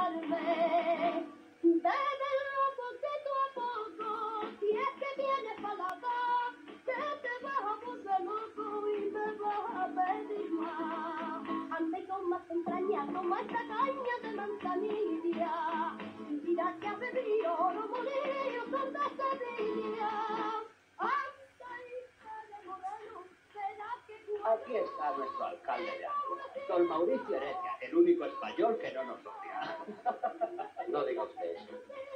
embriagarme. Bébelo poquito a poco, si es que tienes paladar, que te vas a volver loco y me vas a pedir más. Anda y toma tu entraña, toma esta caña de manzanilla, y mira que has bebido oro molido con la Sevilla. Anda, hija de Moreno, será que tú... Aquí está nuestro alcalde de Ávila, don Mauricio Heredia, el único español que no nos odia. No diga usted eso.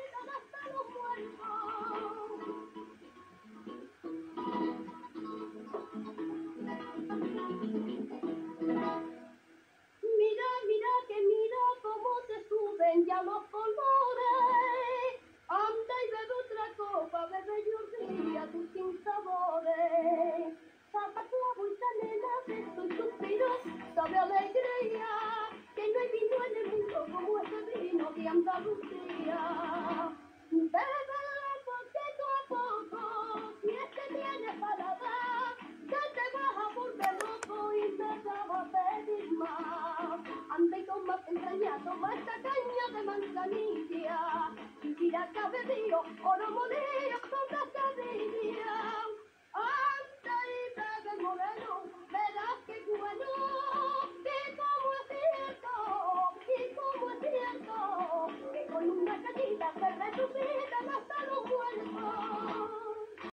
Mira que mira cómo se suben ya los colores. Anda y bebe otra copa, bebe y olvida tus sinsabores. Saca tu agüita, nena, beso y suspiro, sabe alegría, que no hay vino en el mundo como ese vino de Andalucía. Bébelo poquito a poco, si es que tienes para dar, que te vas a volver loco y te vas a pedir más. Anda y toma entraña, toma esta caña de manzanilla, y mira que has bebido oro molido.